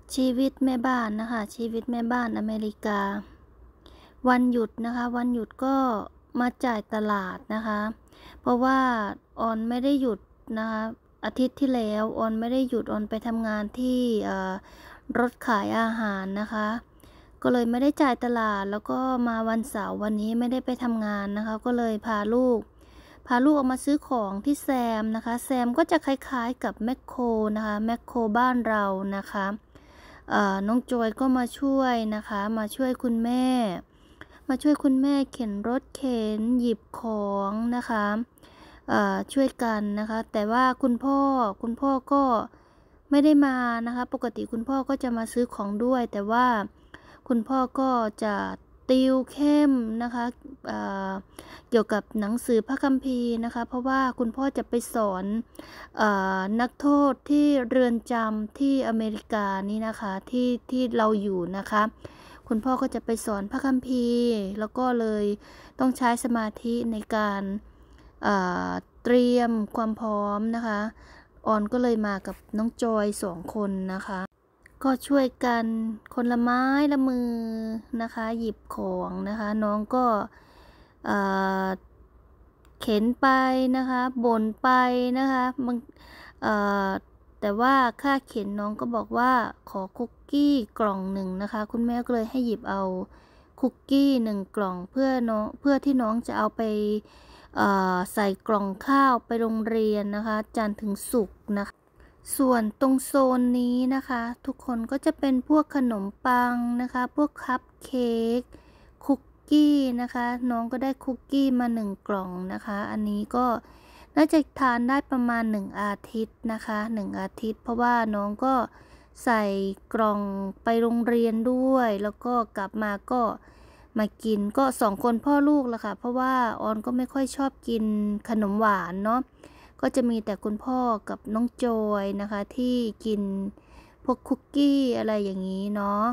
ชีวิตแม่บ้านนะคะชีวิตแม่บ้านอเมริกาวันหยุดนะคะวันหยุดก็มาจ่ายตลาดนะคะเพราะว่าออนไม่ได้หยุดนะคะอาทิตย์ที่แล้วออนไม่ได้หยุดออนไปทำงานที่รถขายอาหารนะคะก็เลยไม่ได้จ่ายตลาดแล้วก็มาวันเสาร์วันนี้ไม่ได้ไปทำงานนะคะก็เลยพาลูกออกมาซื้อของที่แซมนะคะแซมก็จะคล้ายๆกับแมคโครนะคะแมคโครบ้านเรานะคะน้องจอยก็มาช่วยนะคะมาช่วยคุณแม่เข็นรถเข็นหยิบของนะคะช่วยกันนะคะแต่ว่าคุณพ่อก็ไม่ได้มานะคะปกติคุณพ่อก็จะมาซื้อของด้วยแต่ว่าคุณพ่อก็จะติวเข้มนะคะเอ่อเกี่ยวกับหนังสือพระคัมภีร์นะคะเพราะว่าคุณพ่อจะไปสอนนักโทษที่เรือนจำที่อเมริกานี่นะคะที่เราอยู่นะคะคุณพ่อก็จะไปสอนพระคัมภีร์แล้วก็เลยต้องใช้สมาธิในการเตรียมความพร้อมนะคะออนก็เลยมากับน้องจอย2 คนนะคะก็ช่วยกันคนละไม้ละมือนะคะหยิบของนะคะน้องก็เอ่อเข็นไปนะคะบ่นไปนะคะเอ่อแต่ว่าค่าเข็นน้องก็บอกว่าขอคุกกี้กล่องหนึ่งนะคะคุณแม่ก็เลยให้หยิบเอาคุกกี้1 กล่องเพื่อที่น้องจะเอาไปใส่กล่องข้าวไปโรงเรียนนะคะจันทร์ถึงศุกร์นะคะส่วนตรงโซนนี้นะคะทุกคนก็จะเป็นพวกขนมปังนะคะพวกคัพเค้กคุกกี้นะคะน้องก็ได้คุกกี้มา1 กล่องนะคะอันนี้ก็น่าจะทานได้ประมาณ1 อาทิตย์นะคะ1 อาทิตย์เพราะว่าน้องก็ใส่กล่องไปโรงเรียนด้วยแล้วก็กลับมาก็มากินก็2 คนพ่อลูกละค่ะเพราะว่าออนก็ไม่ค่อยชอบกินขนมหวานเนาะก็จะมีแต่คุณพ่อกับน้องจอยนะคะที่กินพวกคุกกี้อะไรอย่างนี้เนาะ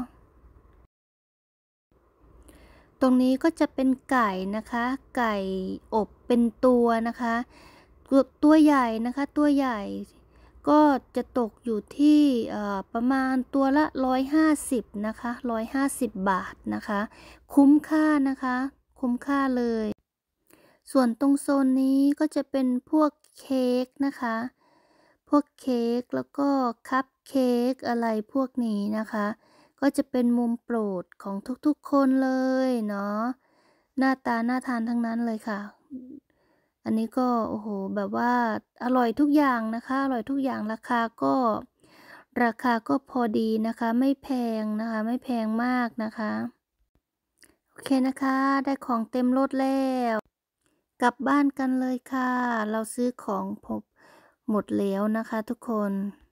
ตรงนี้ก็จะเป็นไก่นะคะไก่อบเป็นตัวนะคะตัวใหญ่นะคะตัวใหญ่ก็จะตกอยู่ที่ประมาณตัวละ150นะคะ150 บาทนะคะคุ้มค่านะคะคุ้มค่าเลยส่วนตรงโซนนี้ก็จะเป็นพวกเค้กนะคะพวกเค้กแล้วก็คัพเค้กอะไรพวกนี้นะคะก็จะเป็นมุมโปรดของทุกๆคนเลยเนาะหน้าตาน่าทานทั้งนั้นเลยค่ะอันนี้ก็โอ้โหแบบว่าอร่อยทุกอย่างนะคะอร่อยทุกอย่างราคาก็พอดีนะคะไม่แพงนะคะไม่แพงมากนะคะโอเคนะคะได้ของเต็มรถแล้วกลับบ้านกันเลยค่ะเราซื้อของหมดแล้วนะคะทุกคน